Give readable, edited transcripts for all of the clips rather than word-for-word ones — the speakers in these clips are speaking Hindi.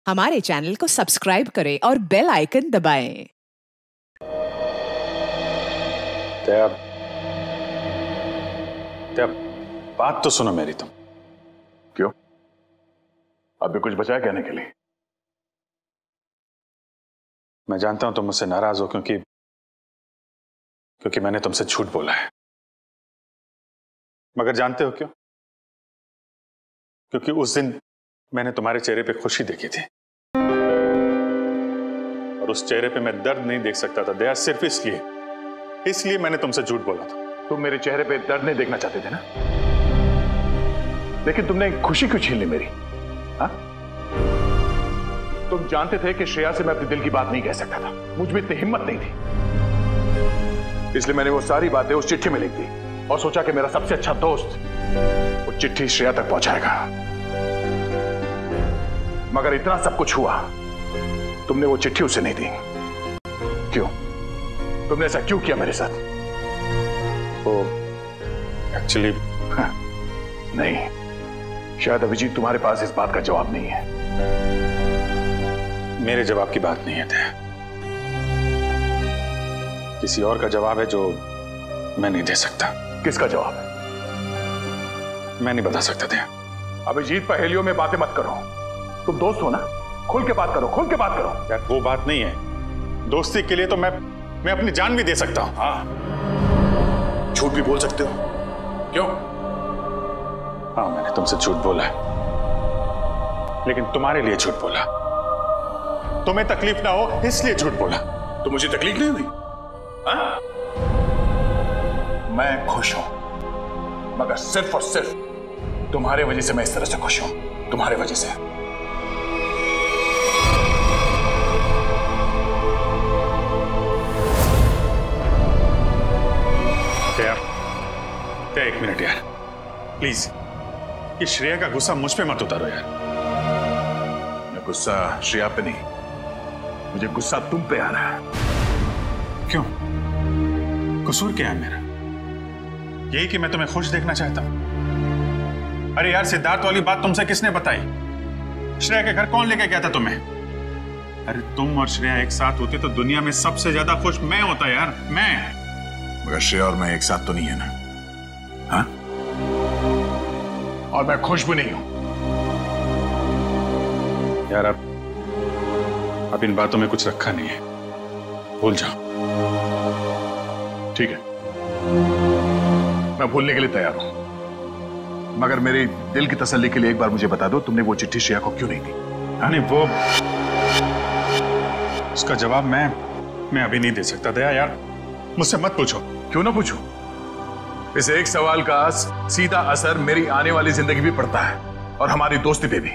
हमारे चैनल को सब्सक्राइब करें और बेल आइकन दबाएं। बात तो सुनो मेरी तुम। क्यों? अब भी कुछ बचा है कहने के लिए? मैं जानता हूं तुम मुझसे नाराज हो क्योंकि मैंने तुमसे झूठ बोला है। मगर जानते हो क्यों? क्योंकि उस दिन मैंने तुम्हारे चेहरे पे खुशी देखी थी और उस चेहरे पे मैं दर्द नहीं देख सकता था दया, सिर्फ इसलिए मैंने तुमसे झूठ बोला था। तुम मेरे चेहरे पे दर्द नहीं देखना चाहते थे ना, लेकिन तुमने खुशी क्यों छीन ली मेरी? हाँ? तुम जानते थे कि श्रेया से मैं अपने दिल की बात नहीं कह सकता था, मुझ में इतनी हिम्मत नहीं थी, इसलिए मैंने वो सारी बातें उस चिट्ठी में लिख दी और सोचा कि मेरा सबसे अच्छा दोस्त वो चिट्ठी श्रेया तक पहुंचाएगा। मगर इतना सब कुछ हुआ, तुमने वो चिट्ठी उसे नहीं दी। क्यों? तुमने ऐसा क्यों किया मेरे साथ? वो एक्चुअली नहीं, शायद अभिजीत तुम्हारे पास इस बात का जवाब नहीं है। मेरे जवाब की बात नहीं है दया, किसी और का जवाब है जो मैं नहीं दे सकता। किसका जवाब है? मैं नहीं बता सकता दया। अभिजीत, पहेलियों में बातें मत करो, तुम दोस्त हो ना, खुल के बात करो, खुल के बात करो। यार वो बात नहीं है, दोस्ती के लिए तो मैं अपनी जान भी दे सकता हूं। हाँ, झूठ भी बोल सकते हो। क्यों? हाँ, मैंने तुमसे झूठ बोला है, लेकिन तुम्हारे लिए झूठ बोला, तुम्हें तकलीफ ना हो इसलिए झूठ बोला। तो मुझे तकलीफ नहीं हुई? हाँ? मैं खुश हूं, मगर सिर्फ और सिर्फ तुम्हारे वजह से मैं इस तरह से खुश हूं, तुम्हारे वजह से। एक मिनट यार, प्लीज, ये श्रेया का गुस्सा मुझ पे मत उतारो यार। मैं गुस्सा श्रेया पे नहीं, मुझे गुस्सा तुम पे आ रहा है। क्यों? कसूर क्या है मेरा? यही कि मैं तुम्हें खुश देखना चाहता हूं। अरे यार, सिद्धार्थ वाली बात तुमसे किसने बताई? श्रेया के घर कौन लेके गया था तुम्हें? अरे तुम और श्रेया एक साथ होते तो दुनिया में सबसे ज्यादा खुश मैं होता यार, मैं। मगर श्रेया और मैं एक साथ तो नहीं है ना? हाँ? और मैं खुश भी नहीं हूं यार। अब इन बातों में कुछ रखा नहीं है, भूल जाओ। ठीक है, मैं भूलने के लिए तैयार हूं, मगर मेरे दिल की तसल्ली के लिए एक बार मुझे बता दो, तुमने वो चिट्ठी श्रेया को क्यों नहीं दी? नहीं, वो उसका जवाब मैं अभी नहीं दे सकता दया यार, मुझसे मत पूछो। क्यों ना पूछूं? इस एक सवाल का सीधा असर मेरी आने वाली जिंदगी भी पड़ता है और हमारी दोस्ती पे भी।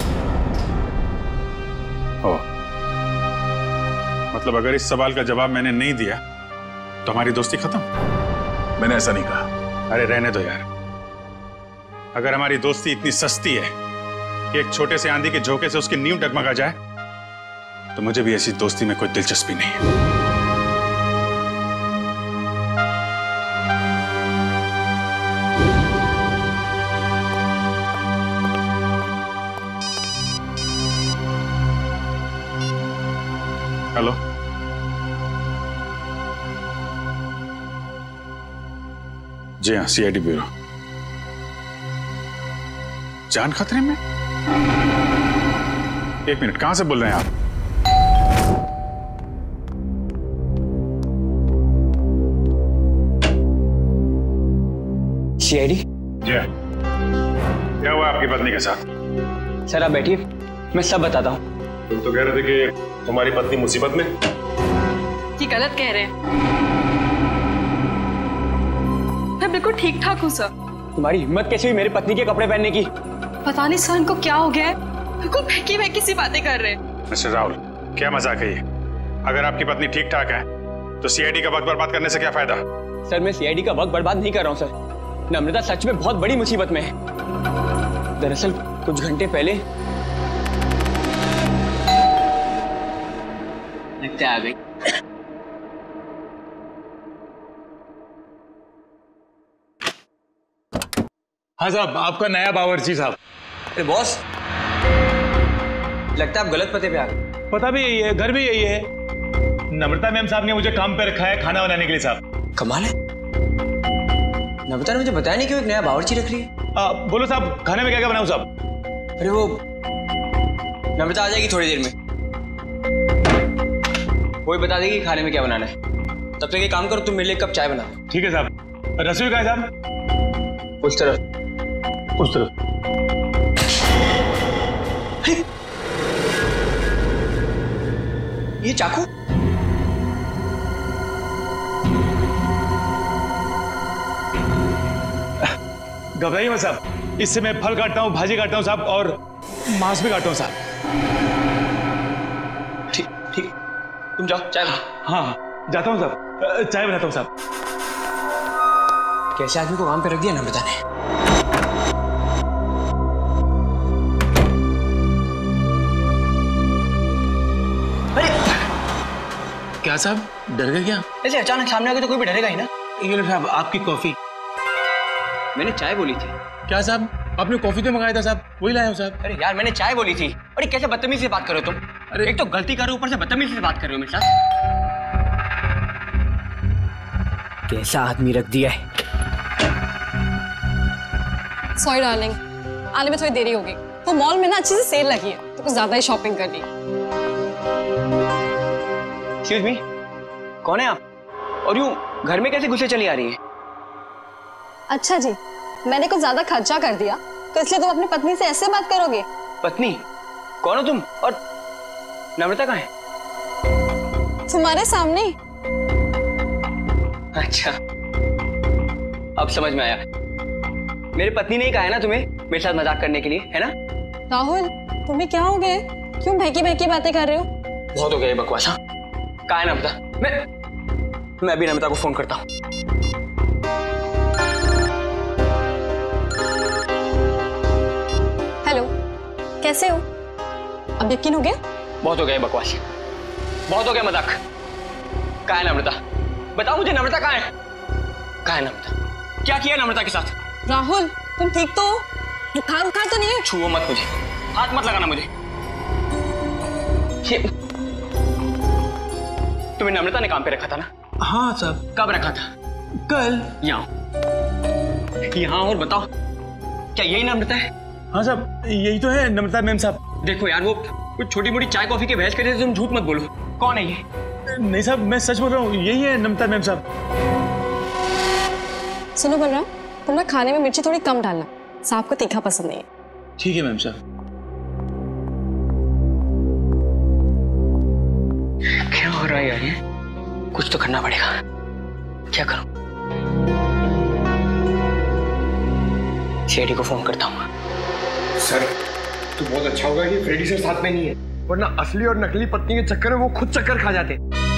ओ, मतलब अगर इस सवाल का जवाब मैंने नहीं दिया तो हमारी दोस्ती खत्म? मैंने ऐसा नहीं कहा। अरे रहने दो यार, अगर हमारी दोस्ती इतनी सस्ती है कि एक छोटे से आंधी के झोंके से उसकी नींव डगमगा जाए, तो मुझे भी ऐसी दोस्ती में कोई दिलचस्पी नहीं है। हेलो, जी हाँ, सीआईडी ब्यूरो। जान खतरे में? एक मिनट, कहां से बोल रहे हैं आप? सीआईडी? जी हाँ। क्या हुआ आपकी पत्नी के साथ? सर आप बैठिए, मैं सब बताता हूँ। तुम तो कह रहे थे कि तुम्हारी पत्नी मुसीबत में। ये गलत कह रहे हैं, मैं बिल्कुल ठीक ठाक हूँ सर। तुम्हारी हिम्मत कैसे हुई मेरी पत्नी के कपड़े पहनने की? पता नहीं सर इनको क्या हो गया है, बिल्कुल बहकी बहकी सी बातें कर रहे हैं। मिस्टर राहुल, क्या मजाक है ये? अगर आपकी पत्नी ठीक ठाक है तो सीआईडी का वक्त बर्बाद करने से क्या फायदा? सर मैं सीआईडी का वक्त बर्बाद नहीं कर रहा हूँ सर, नम्रता सच में बहुत बड़ी मुसीबत में है। दरअसल कुछ घंटे पहले लगता आ गई। हाँ साहब, आपका नया बावर्ची साहब। अरे बॉस, लगता है आप गलत पते पे आ गए। पता भी यही है, घर भी यही है। नम्रता मैम साहब ने मुझे काम पे रखा है खाना बनाने के लिए साहब। कमाल है, नम्रता ने मुझे बताया नहीं कि वो एक नया बावर्ची रख रही है। बोलो साहब, खाने में क्या क्या बनाऊं साहब? अरे वो नम्रता आ जाएगी थोड़ी देर में, वो ही बता देगी खाने में क्या बनाना है। तब तक एक काम करो, तुम मेरे लिए एक कप चाय बना दो। ठीक है साहब। रसोई कहाँ है साहब? उस तरफ। उस तरफ। ये चाकू? घबराइए मत साहब, इससे मैं फल काटता हूँ, भाजी काटता हूँ साहब, और मांस भी काटता हूँ साहब। ठीक ठीक, तुम जाओ चाय बना। हाँ जाता हूँ साहब, चाय बनाता हूँ साहब। कैसे आदमी को काम पे रख दिया नम्रता ने। क्या साहब, डर गए क्या? ऐसे अचानक सामने आ गए तो कोई भी डरेगा ही ना। ये लो साहब आपकी कॉफी। मैंने चाय बोली थी। क्या साहब, आपने कॉफी तो मंगाया था साहब, वही लाया हूं साहब। अरे यार मैंने चाय बोली थी। अरे कैसे बदतमीजी से बात कर रहे हो तुम? अरे एक तो गलती कर रहे हो, ऊपर से बदतमीजी से बात कर रहे हो मेरे साथ। कैसा आदमी रख दिया है। सॉरी डार्लिंग, आने में थोड़ी देरी होगी। वो मॉल में ना अच्छी सी सेल लगी है तो कुछ ज्यादा ही शॉपिंग कर ली। एक्सक्यूज मी, कौन है आप? और यूं घर में कैसे घुसे चली आ रही है? अच्छा जी, मैंने कुछ ज्यादा खर्चा कर दिया तो इसलिए तुम अपनी पत्नी से ऐसे बात करोगे? पत्नी? कौन हो तुम? और नम्रता कहाँ है? तुम्हारे सामने। अच्छा अब समझ में आया। मेरी पत्नी ने ही कहा है ना तुम्हें मेरे साथ मजाक करने के लिए, है ना? राहुल तुम्हें क्या हो गया? क्यों बहकी बहकी बातें कर रहे हो? बहुत हो गया ये बकवास। हाँ कहाँ है नम्रता? मैं अभी नम्रता को फोन करता हूँ। हेलो, कैसे हो? अब यकीन हो गया? बहुत हो गया ये बकवास, बहुत हो गया मजाक। कहाँ है नम्रता? बताओ मुझे, नम्रता कहाँ है? कहाँ है नम्रता? क्या किया नम्रता के साथ? राहुल तुम ठीक तो हो? बुखार उखार तो नहीं है? छुओ मत मुझे, हाथ मत लगाना मुझे। तुम्हें नम्रता ने काम पे रखा था ना? हाँ साहब। कब रखा था? कल। यहाँ और बताओ, क्या यही नम्रता है? हाँ साहब यही तो है नम्रता मैम साहब। देखो यार, वो छोटी मोटी चाय कॉफी के बहस करते थे, तुम झूठ मत बोलो। कौन है ये? नहीं साहब मैं सच बोल रहा हूँ, यही है नम्रता मैम साहब। सुनो बलराम, तुम ना खाने में मिर्ची थोड़ी कम डालना, साहब को तीखा पसंद नहीं है। ठीक है मैम साहब। क्या हो रहा है यार ये? कुछ तो करना पड़ेगा। क्या करूं? शेडी को फोन करता हूँ। सर तो बहुत अच्छा होगा कि फ्रेडी सर साथ में नहीं है, वरना असली और नकली पत्नी के चक्कर में वो खुद चक्कर खा जाते।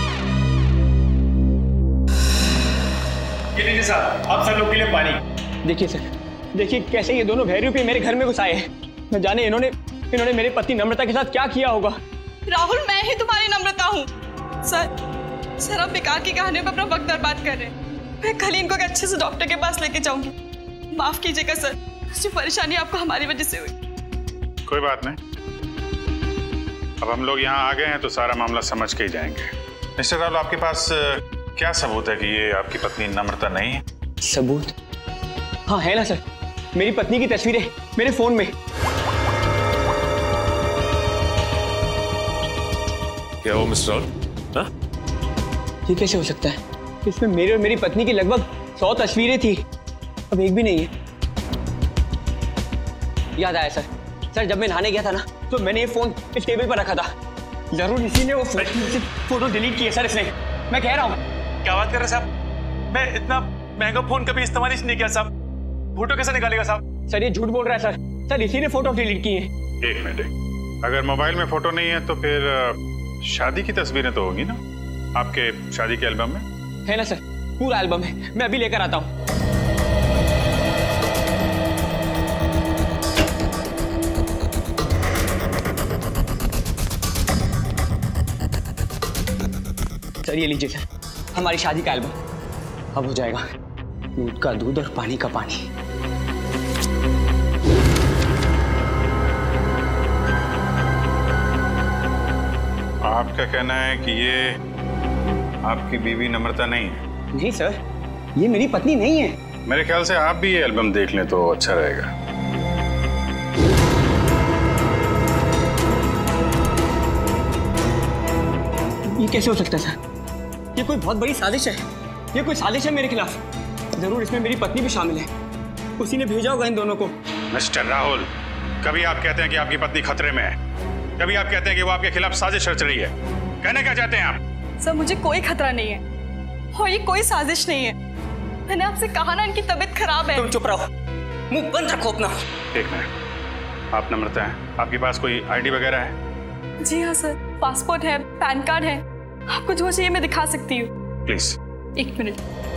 ये लीजिए साहब, आप सब लोग के लिए पानी। देखिए सर, देखिए कैसे ये दोनों भैरवी मेरे घर में घुस आए हैं। न जाने इन्होंने मेरी पत्नी नम्रता के साथ क्या किया होगा। राहुल मैं ही तुम्हारी नम्रता हूँ। सर आप बेकार की कहानियों पर अपना वक्त बर्बाद कर रहे हैं। मैं कल इनको अच्छे से डॉक्टर के पास लेके जाऊंगी। माफ कीजिएगा सर, जो परेशानी आपको हमारी वजह से हुई। कोई बात नहीं, अब हम लोग यहाँ आ गए हैं तो सारा मामला समझ के ही जाएंगे। मिस्टर राहुल, आपके पास क्या सबूत है कि ये आपकी पत्नी नम्रता नहीं है? सबूत? हाँ है ना सर, मेरी पत्नी की तस्वीरें मेरे फोन में। क्या वो मिस्टर राहुल? हाँ? ये कैसे हो सकता है? इसमें मेरे और मेरी पत्नी की लगभग 100 तस्वीरें थी, अब एक भी नहीं है। याद आया सर, जब मैं नहाने गया था ना तो मैंने ये फोन इस टेबल पर रखा था। जरूर इसी ने वो फोटो डिलीट की है सर, इसने। मैं कह रहा हूँ। क्या बात कर रहे साहब? मैं इतना महंगा फोन कभी इस्तेमाल ही नहीं किया साहब। फोटो कैसे निकालेगा साहब? सर ये झूठ बोल रहा है सर, इसी ने फोटो डिलीट की है। एक मिनट, अगर मोबाइल में फोटो नहीं है तो फिर शादी की तस्वीरें तो होगी ना आपके शादी के एल्बम में? है ना सर, पूरा एल्बम है, मैं अभी लेकर आता हूँ। सर ये लीजिए सर, हमारी शादी का एल्बम। अब हो जाएगा दूध का दूध और पानी का पानी। आपका कहना है कि ये आपकी बीवी नम्रता नहीं है? जी सर, ये मेरी पत्नी नहीं है। मेरे ख्याल से आप भी ये एल्बम देख लें तो अच्छा रहेगा। ये कैसे हो सकता है सर? ये कोई बहुत बड़ी साजिश है। ये कोई साजिश है मेरे खिलाफ। जरूर इसमें मेरी पत्नी भी शामिल है। उसी ने भेजा होगा इन दोनों को। मिस्टर राहुल, कभी आप कहते हैं कि आपकी पत्नी खतरे में है, कभी आप कहते हैं कि वो आपके खिलाफ साजिश रच रही है। कहने क्या चाहते हैं आप? सर मुझे कोई खतरा नहीं है और ये कोई साजिश नहीं है। मैंने आपसे कहा ना इनकी तबीयत खराब है। तुम चुप रहो, मुंह बंद रखो अपना। एक मिनट, आप नम्रता हैं, आपके पास कोई आईडी वगैरह है? जी हाँ सर, पासपोर्ट है, पैन कार्ड है। आपको जो चाहिए मैं दिखा सकती हूँ। प्लीज। एक मिनट।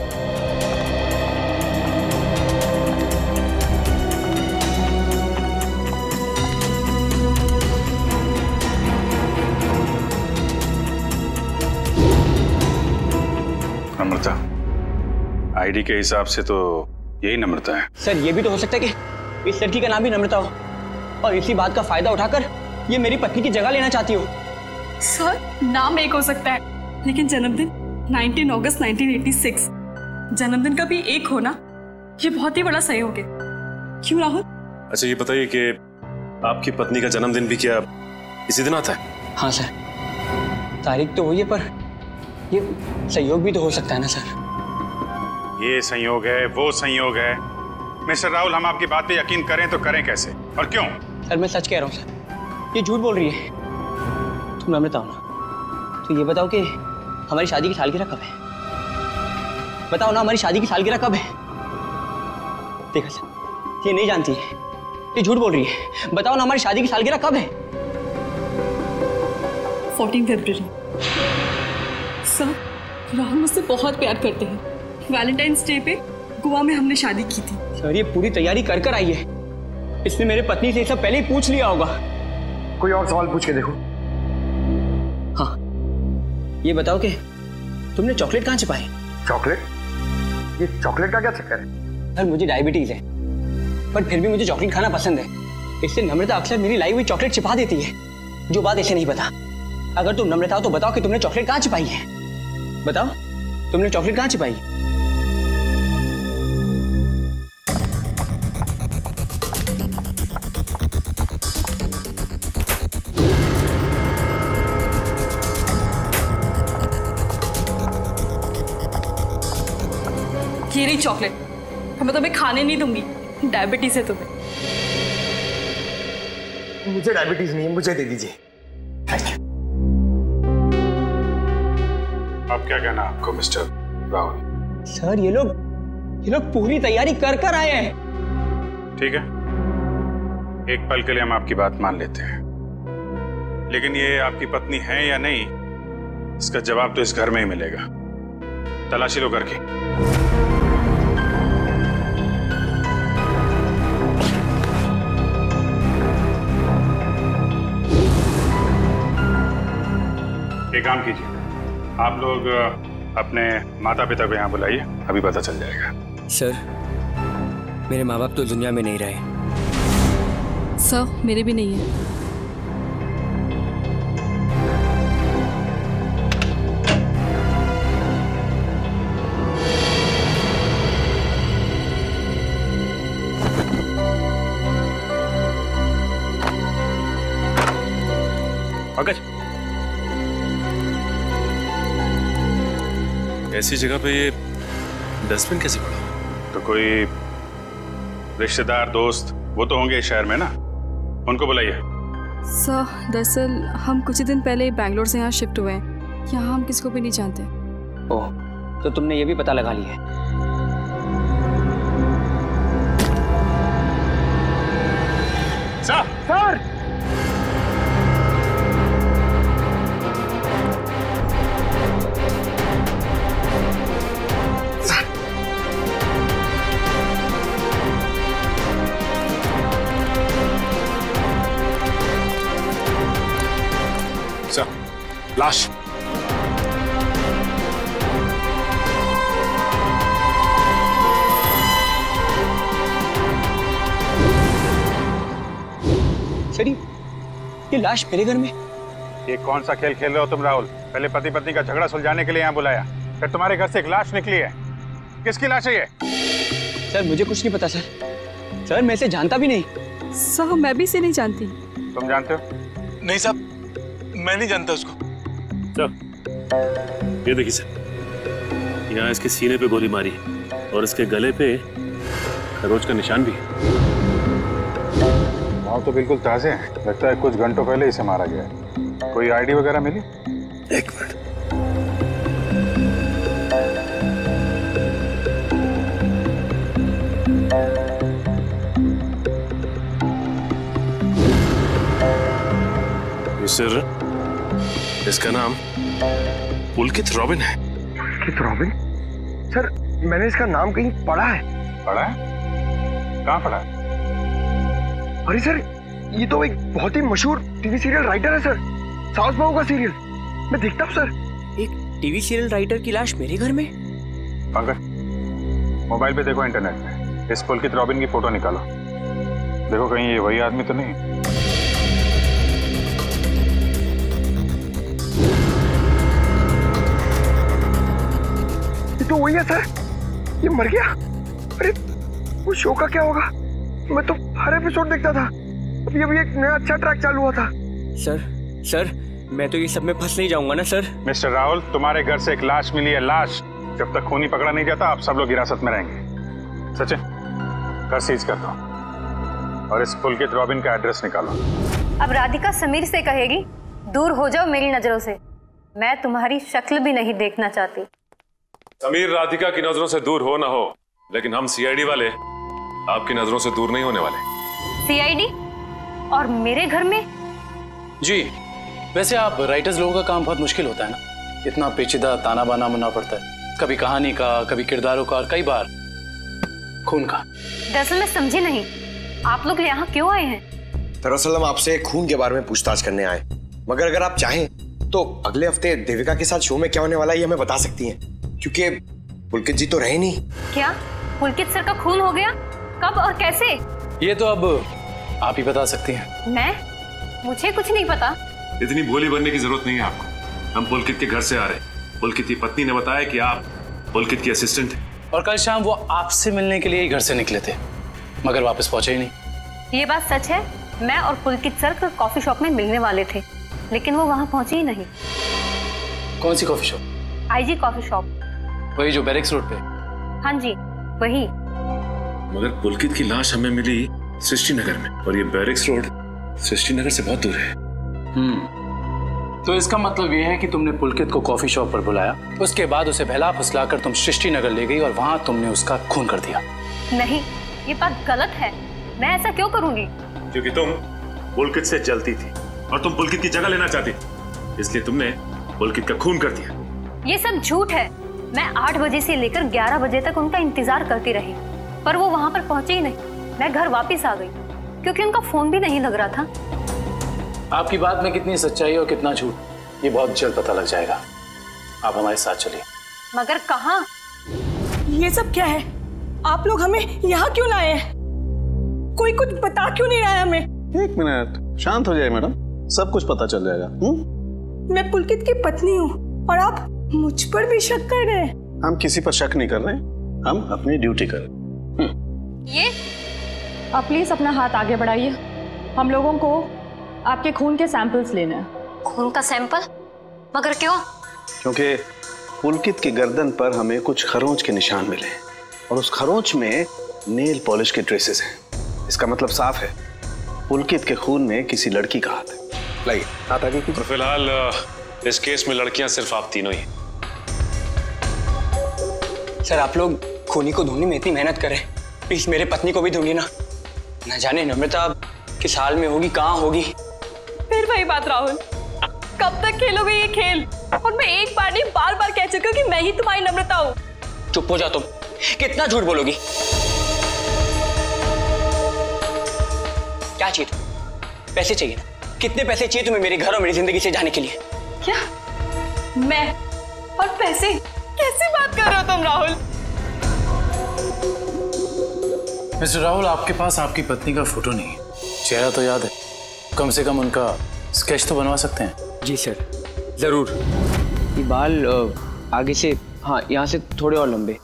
नम्रता, आईडी के हिसाब से तो यही नम्रता है। सर ये भी तो हो सकता है कि इस लड़की का नाम भी नम्रता हो और इसी बात का फायदा उठाकर ये मेरी पत्नी की जगह लेना चाहती हो। सर नाम एक हो सकता है लेकिन जन्मदिन 19 अगस्त 1986। जन्मदिन का भी एक होना ये बहुत ही बड़ा सहयोग है। क्यों राहुल? अच्छा ये बताइए कि आपकी पत्नी का जन्मदिन भी क्या इसी दिन आता है? हाँ सर, तारीख तो वही है पर ये संयोग भी तो हो सकता है ना सर। ये संयोग है, वो संयोग है। मिस्टर राहुल, हम आपकी बात पे यकीन करें तो करें कैसे और क्यों? सर मैं सच कह रहा हूँ सर, ये झूठ बोल रही है। तुम नम्रता हो ना, तो ये बताओ कि हमारी शादी की सालगिरह कब है? बताओ ना, हमारी शादी की सालगिरह कब है? देखा सर, ये नहीं जानती है, ये झूठ बोल रही है। बताओ ना, हमारी शादी की सालगिरह कब है? 14 फरवरी। सर राहुल मुझसे बहुत प्यार करते हैं। वैलेंटाइंस डे पे गोवा में हमने शादी की थी। सर ये पूरी तैयारी कर कर आई है। इसने मेरे पत्नी से सब पहले ही पूछ लिया होगा। कोई और सवाल पूछ के देखो। हाँ, ये बताओ कि तुमने चॉकलेट कहाँ छिपाई? चॉकलेट? ये चॉकलेट का क्या चक्कर है? सर मुझे डायबिटीज है पर फिर भी मुझे चॉकलेट खाना पसंद है। इससे नम्रता अक्सर मेरी लाई हुई चॉकलेट छिपा देती है, जो बात इसे नहीं पता। अगर तुम नम्रता हो तो बताओ कि तुमने चॉकलेट कहाँ छिपाई है? बताओ, तुमने चॉकलेट कहाँ छिपाई? ये रही चॉकलेट। मैं तुम्हें खाने नहीं दूंगी, डायबिटीज है तुम्हें। मुझे डायबिटीज नहीं है, मुझे दे दीजिए। अब क्या कहना आपको मिस्टर राहुल? सर ये लोग पूरी तैयारी कर कर आए हैं। ठीक है, एक पल के लिए हम आपकी बात मान लेते हैं, लेकिन ये आपकी पत्नी है या नहीं, इसका जवाब तो इस घर में ही मिलेगा। तलाशी लो घर की। एक काम कीजिए, आप लोग अपने माता पिता को यहाँ बुलाइए, अभी पता चल जाएगा। सर मेरे माँ बाप तो दुनिया में नहीं रहे। सर मेरे भी नहीं है। पंकज, ऐसी जगह पे ये डस्टबिन कैसे पड़ा? तो कोई रिश्तेदार दोस्त वो तो होंगे शहर में ना, उनको बुलाइए। सर दरअसल हम कुछ ही दिन पहले बैंगलोर से यहाँ शिफ्ट हुए हैं। यहाँ हम किसी को भी नहीं जानते। ओह, तो तुमने ये भी पता लगा लिया है? सर लाश। सर ये लाश मेरे घर में ये कौन सा खेल खेल रहे हो तुम राहुल? पहले पति पत्नी का झगड़ा सुलझाने के लिए यहाँ बुलाया, फिर तुम्हारे घर से एक लाश निकली है। किसकी लाश है ये? सर मुझे कुछ नहीं पता सर मैं इसे जानता भी नहीं। सर मैं भी इसे नहीं जानती। तुम जानते हो? नहीं साहब, मैं नहीं जानता उसको। ये देखिए सर, यहाँ इसके सीने पे गोली मारी और इसके गले पे खरोच का निशान भी है। तो बिल्कुल ताजे हैं, लगता है कुछ घंटों पहले इसे मारा गया है। कोई आईडी वगैरह मिली? एक मिनट। सर इसका नाम पुलकित रॉबिन है। पुलकित रॉबिन? सर मैंने इसका नाम कहीं पढ़ा है। पढ़ा है? कहाँ पढ़ा है? अरे सर ये तो एक बहुत ही मशहूर टीवी सीरियल राइटर है सर, साउथ बहू का सीरियल। मैं देखता हूँ सर। एक टीवी सीरियल राइटर की लाश मेरे घर में? पंकज मोबाइल पे देखो, इंटरनेट पे इस पुलकित रॉबिन की फोटो निकालो, देखो कहीं ये वही आदमी तो नहीं। ये तो वही है सर, ये मर गया। अरे वो शो का क्या होगा? मैं तो हर एपिसोड देखता था, अभी एक नया अच्छा ट्रैक चालू हुआ था। सर मैं तो ये सब में फंस नहीं जाऊंगा ना सर? मिस्टर राहुल, तुम्हारे घर से एक लाश मिली है। लाश जब तक खूनी पकड़ा नहीं जाता आप सब लोग हिरासत में रहेंगे। सचिन घर सीज कर दो और इस पुलकित रॉबिन का एड्रेस निकालो। अब राधिका समीर से कहेगी दूर हो जाओ मेरी नजरों से, मैं तुम्हारी शक्ल भी नहीं देखना चाहती। समीर राधिका की नजरों से दूर हो ना हो, लेकिन हम सीआईडी वाले आपकी नजरों से दूर नहीं होने वाले। सीआईडी? और मेरे घर में? जी वैसे आप राइटर्स लोगों का काम बहुत मुश्किल होता है ना, इतना पेचीदा ताना बाना बनना पड़ता है, कभी कहानी का, कभी किरदारों का और कई बार खून का। दरअसल मैं समझी नहीं, आप लोग यहाँ क्यों आए हैं? दरअसल हम आपसे खून के बारे में पूछताछ करने आए, मगर अगर आप चाहें तो अगले हफ्ते देविका के साथ शो में क्या होने वाला है ये हमें बता सकती हैं, क्योंकि पुलकित जी तो रहे नहीं। क्या पुलकित सर का खून हो गया? कब और कैसे? ये तो अब आप ही बता सकती हैं। मुझे कुछ नहीं पता। इतनी भोली बनने की जरूरत नहीं है आपको, हम पुलकित के घर से आ रहे। पुलकित की पत्नी ने बताया कि आप पुलकित की असिस्टेंट हैं और कल शाम वो आपसे मिलने के लिए ही घर से निकले थे, मगर वापस पहुंचे ही नहीं। ये बात सच है, मैं और पुलकित सर कॉफी शॉप में मिलने वाले थे, लेकिन वो वहाँ पहुंचे ही नहीं। कौन सी coffee shop? IG coffee shop, वही जो बैरिक्स रोड पे? हाँ जी वही। मगर पुलकित की लाश हमें मिली सृष्टि नगर में, और ये बैरिक्स रोड सृष्टि नगर से बहुत दूर है। तो इसका मतलब ये है कि तुमने पुलकित को कॉफी शॉप पर बुलाया, उसके बाद उसे बहला फुसलाकर तुम सृष्टि नगर ले गई और वहां तुमने उसका खून कर दिया। नहीं, ये बात गलत है, मैं ऐसा क्यों करूंगी? क्योंकि तुम पुलकित से जलती थी और तुम पुलकित की जगह लेना चाहती थी, इसलिए तुमने पुलकित का खून कर दिया। ये सब झूठ है। मैं 8 बजे से लेकर 11 बजे तक उनका इंतजार करती रही, पर वो वहां पर पहुंचे ही नहीं। मैं घर वापस आ गई क्योंकि उनका फोन भी नहीं लग रहा था। आपकी बात में कितनी सच्चाई और कितना झूठ ये बहुत जल्द पता लग जाएगा। आप हमारे साथ चलिए। मगर कहाँ? ये सब क्या है? आप लोग हमें यहाँ क्यों लाए हैं? कोई कुछ बता क्यों नहीं रहा है हमें? एक मिनट, शांत हो जाए मैडम, सब कुछ पता चल जाएगा। मैं पुलकित की पत्नी हूँ और आप मुझ पर भी शक कर रहे हैं। हम किसी पर शक नहीं कर रहे, हम अपनी ड्यूटी कर रहे हैं। ये आप प्लीज अपना हाथ आगे बढ़ाइए, हम लोगों को आपके खून के सैंपल्स लेने हैं। खून का सैंपल? मगर क्यों? क्योंकि पुलकित की गर्दन पर हमें कुछ खरोंच के निशान मिले और उस खरोंच में नेल पॉलिश के ट्रेसेस हैं। इसका मतलब साफ है, पुलकित के खून में किसी लड़की का हाथ है। लाइए हाथ आगे कीजिए। तो फिलहाल इस केस में लड़कियां सिर्फ आप तीनों ही। सर आप लोग खूनी को ढूंढने में इतनी मेहनत करें, प्लीज मेरे पत्नी को भी ढूंढिए ना। न जाने नम्रता किस हाल में होगी, कहाँ होगी। फिर वही बात राहुल, कब तक खेलोगे ये खेल? और मैं एक बार नहीं बार बार कह चुकी हूँ कि मैं ही तुम्हारी नम्रता हूँ। चुप हो जा तुम, कितना झूठ बोलोगी? क्या चाहिए तुम्हें? पैसे चाहिए ना? कितने पैसे चाहिए तुम्हें मेरे घर और मेरी जिंदगी से जाने के लिए? क्या? मैं और पैसे? कैसी बात कर रहे हो तुम राहुल? मिस्टर राहुल, आपके पास आपकी पत्नी का फोटो नहीं है, चेहरा तो याद है, कम से कम उनका स्केच तो बनवा सकते हैं। जी सर, जरूर। ये बाल आगे से, हाँ यहाँ से थोड़े और लंबे।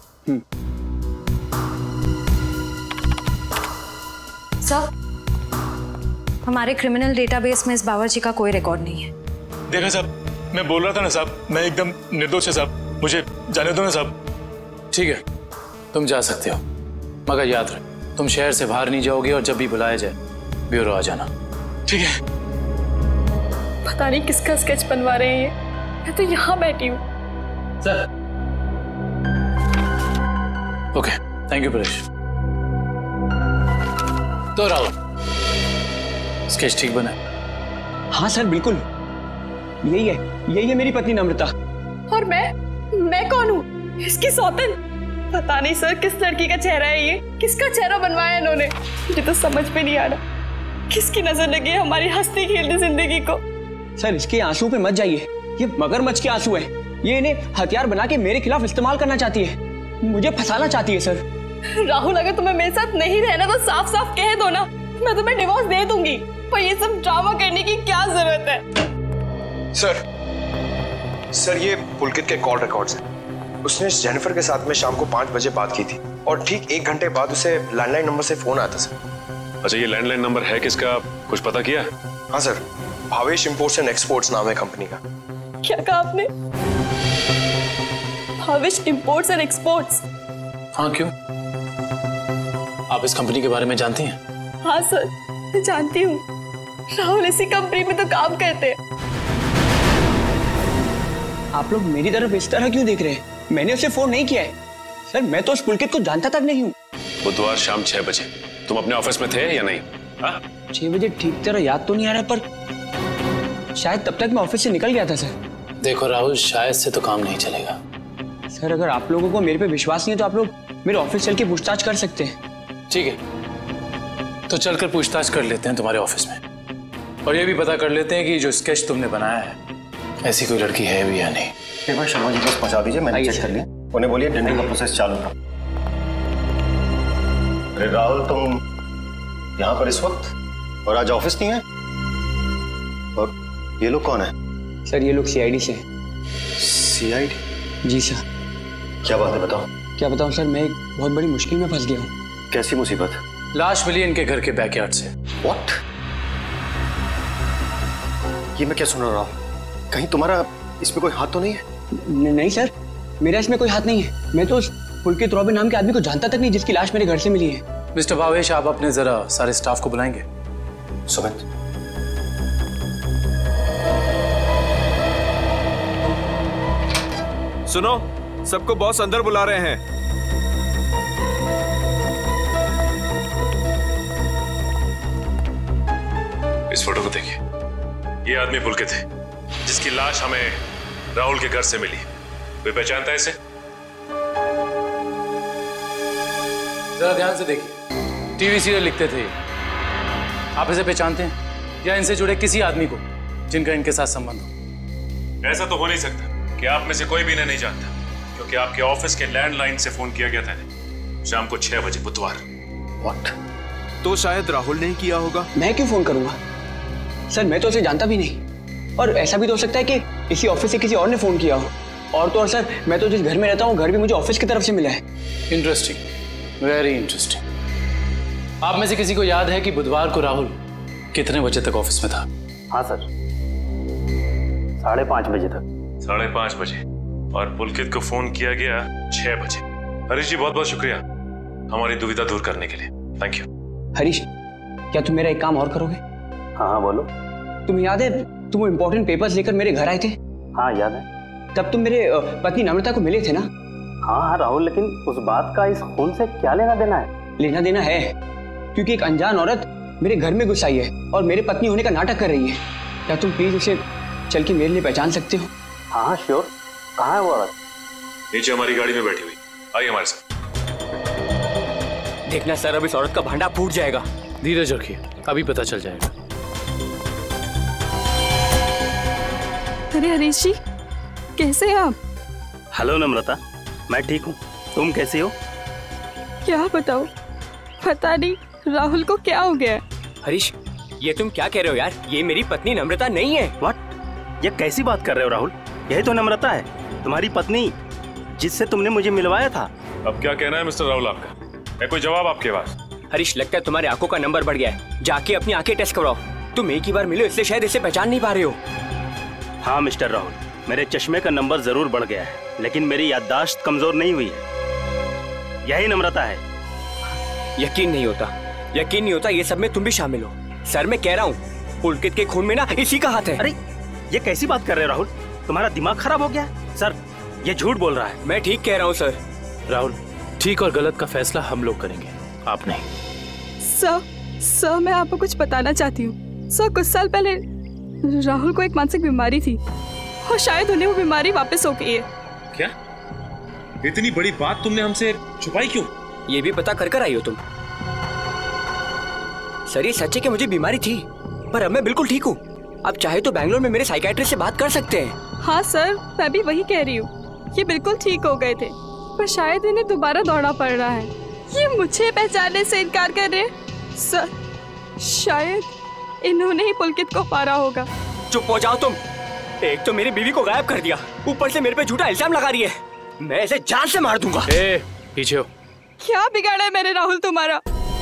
सर, हमारे क्रिमिनल डेटाबेस में इस बावर्ची का कोई रिकॉर्ड नहीं है। देखा साहब, मैं बोल रहा था ना साहब, मैं एकदम निर्दोष है साहब, मुझे जाने दो ना साहब। ठीक है, तुम जा सकते हो, मगर याद रख तुम शहर से बाहर नहीं जाओगे और जब भी बुलाया जाए ब्यूरो आ जाना। ठीक है। पता नहीं किसका स्केच बनवा रहे हैं, मैं तो यहाँ बैठी हूँ। Sir. Okay, thank you Paresh. तो राहुल, स्केच ठीक बना? हाँ सर, बिल्कुल यही है मेरी पत्नी नम्रता। और मैं कौन हूँ? इसकी सौतन? पता नहीं सर किस लड़की का चेहरा है ये, किसका चेहरा बनवाया इन्होंने, मुझे तो समझ में नहीं आ रहा। किसकी नजर लगी है हमारी हंसती खेलती जिंदगी को। सर इसके आंसू पे मत जाइए, ये मगरमच्छ के आंसू है। ये इन्हें हथियार बना के मेरे खिलाफ इस्तेमाल करना चाहती है, मुझे फंसाना चाहती है सर। राहुल, अगर तुम्हें मेरे साथ नहीं रहना तो साफ साफ कह दो ना, मैं तुम्हें डिवोर्स दे दूंगी। पर ये सब ड्रामा करने की क्या जरूरत है? सर ये पुलकित के कॉल रिकॉर्ड्स हैं। उसने जेनिफर के साथ में शाम को 5 बजे बात की थी और ठीक 1 घंटे बाद उसे लैंडलाइन नंबर से फोन आया था सर। अच्छा, ये लैंडलाइन नंबर है किसका, कुछ पता किया? हाँ sir, Bhavesh imports and exports नाम है कंपनी का। क्या कहा आपने? Bhavesh imports and exports? हाँ, क्यों? आप इस कंपनी के बारे में जानती हैं? हाँ सर, मैं जानती हूँ। राहुल इसी कंपनी में तो काम करते हैं। आप लोग मेरी तरफ इस तरह क्यों देख रहे हैं? मैंने उसे फोन नहीं किया है सर, मैं तो उस पुलकित को जानता तक नहीं हूँ। बुधवार शाम 6 बजे तुम अपने ऑफिस में थे या नहीं? 6 बजे ठीक तरह याद तो नहीं आ रहा, पर शायद तब तक मैं ऑफिस से निकल गया था सर। देखो राहुल, शायद से तो काम नहीं चलेगा। सर अगर आप लोगों को मेरे पे विश्वास नहीं है तो आप लोग मेरे ऑफिस चल के पूछताछ कर सकते हैं। ठीक है, तो चलकर पूछताछ कर लेते हैं तुम्हारे ऑफिस में, और ये भी पता कर लेते हैं कि जो स्केच तुमने बनाया है ऐसी कोई लड़की है भी या नहीं। एक बार शर्मा जी बस पहुंचा दीजिए, मैंने चेक कर लिया। उन्हें बोलिए डेंटिंग का प्रोसेस चालू था। अरे राहुल, तुम यहाँ पर इस वक्त और आज ऑफिस नहीं है? और ये लोग कौन है? सर ये लोग सीआईडी से। सीआईडी? जी सर। क्या बात है, बताओ। क्या बताऊं सर, मैं एक बहुत बड़ी मुश्किल में फंस गया हूँ। कैसी मुसीबत? लाश मिली इनके घर के बैकयार्ड से। व्हाट? ये मैं क्या सुन रहा हूँ? कहीं तुम्हारा इसमें कोई हाथ तो नहीं है? नहीं सर, मेरा इसमें कोई हाथ नहीं है। मैं तो उस पुलकित रॉबिन नाम के आदमी को जानता तक नहीं जिसकी लाश मेरे घर से मिली है। मिस्टर भावेश, आप अपने जरा सारे स्टाफ को बुलाएंगे। सुमित, सुनो, सबको बॉस अंदर बुला रहे हैं। इस फोटो को देखिए, ये आदमी पुलकित है जिसकी लाश हमें राहुल के घर से मिली। कोई पहचानता है इसे? जरा ध्यान से देखिए, टीवी सीरियल लिखते थे। आप इसे पहचानते हैं या इनसे जुड़े किसी आदमी को जिनका इनके साथ संबंध हो? ऐसा तो हो नहीं सकता कि आप में से कोई भी इन्हें नहीं जानता, क्योंकि आपके ऑफिस के लैंडलाइन से फोन किया गया था शाम को 6 बजे बुधवार। व्हाट? तो शायद राहुल ने किया होगा। मैं क्यों फोन करूंगा सर, मैं तो उसे जानता भी नहीं। और ऐसा भी तो हो सकता है कि इसी ऑफिस से किसी और ने फोन किया हो। और तो और सर, मैं तो जिस घर में रहता हूँ घर भी मुझे ऑफिस की तरफ से मिला है। Interesting, very interesting. आप में से किसी को याद है कि बुधवार को राहुल कितने बजे तक ऑफिस में था? हाँ सर, 5:30 बजे तक। 5:30 बजे, और पुलकित को फोन किया गया 6 बजे। हरीश जी, बहुत बहुत शुक्रिया हमारी दुविधा दूर करने के लिए। Thank you. हरीश, क्या तुम मेरा एक काम और करोगे? हाँ बोलो। तुम्हें याद है तुम वो इम्पोर्टेंट पेपर्स लेकर मेरे घर आए थे? हाँ याद है। तब तुम मेरे पत्नी नम्रता को मिले थे ना? हाँ राहुल, लेकिन उस बात का इस खून से क्या लेना देना है? लेना देना है, क्योंकि एक अनजान औरत मेरे घर में घुस आई है और मेरे पत्नी होने का नाटक कर रही है। क्या तुम प्लीज उसे चल के मेरे लिए पहचान सकते हो? हाँ श्योर। कहाँ है वो औरत? नीचे हमारी गाड़ी में बैठी हुई, आइए हमारे साथ। देखना सर, अब इस औरत का भांडा फूट जाएगा। धीरज रखिए, अभी पता चल जाएगा। अरे हरीश जी, कैसे हैं आप? हेलो नम्रता, मैं ठीक हूँ, तुम कैसी हो? क्या बताओ, पता नहीं राहुल को क्या हो गया। हरीश, ये तुम क्या कह रहे हो यार? ये मेरी पत्नी नम्रता नहीं है। व्हाट? ये कैसी बात कर रहे हो राहुल? यही तो नम्रता है, तुम्हारी पत्नी, जिससे तुमने मुझे मिलवाया था। अब क्या कहना है मिस्टर राहुल आपका? है कोई जवाब आपके पास? हरीश, लगता है तुम्हारी आंखों का नंबर बढ़ गया है। जाके अपनी आंखें टेस्ट करवाओ। तुम एक ही बार मिलो इसलिए शायद इसे पहचान नहीं पा रहे हो। हाँ मिस्टर राहुल, मेरे चश्मे का नंबर जरूर बढ़ गया है, लेकिन मेरी याददाश्त कमजोर नहीं हुई है। यही नम्रता है। यकीन नहीं होता ये सब में तुम भी शामिल हो। सर मैं कह रहा हूँ पुलकित के खून में ना इसी का हाथ है। अरे ये कैसी बात कर रहे हो राहुल? तुम्हारा दिमाग खराब हो गया है? सर ये झूठ बोल रहा है। मैं ठीक कह रहा हूँ सर। राहुल, ठीक और गलत का फैसला हम लोग करेंगे, आप नहीं। सर मैं आपको कुछ बताना चाहती हूँ। सर कुछ साल पहले राहुल को एक मानसिक बीमारी थी और शायद उन्हें वो बीमारी वापस हो गई है। क्या? इतनी बड़ी बात तुमने हमसे छुपाई क्यों? ये भी पता कर आई हो तुम? सर ये सच है कि मुझे बीमारी थी, पर अब मैं बिल्कुल ठीक हूँ। अब चाहे तो बैंगलोर में मेरे साइकियाट्रिस्ट से बात कर सकते हैं। हाँ सर, मैं भी वही कह रही हूँ। ये बिल्कुल ठीक हो गए थे, पर शायद इन्हें दोबारा दौड़ना पड़ रहा है। ये मुझे पहचानने से इनकार कर रहे हैं। सर शायद इन्होंने ही पुलकित को मारा होगा। चुप हो जाओ तुम। एक तो मेरी बीवी को गायब कर दिया, ऊपर से मेरे पे झूठा इल्जाम लगा रही है। मैं ऐसे जान से मार दूंगा। पीछे हो। क्या बिगाड़ा है मैंने राहुल तुम्हारा?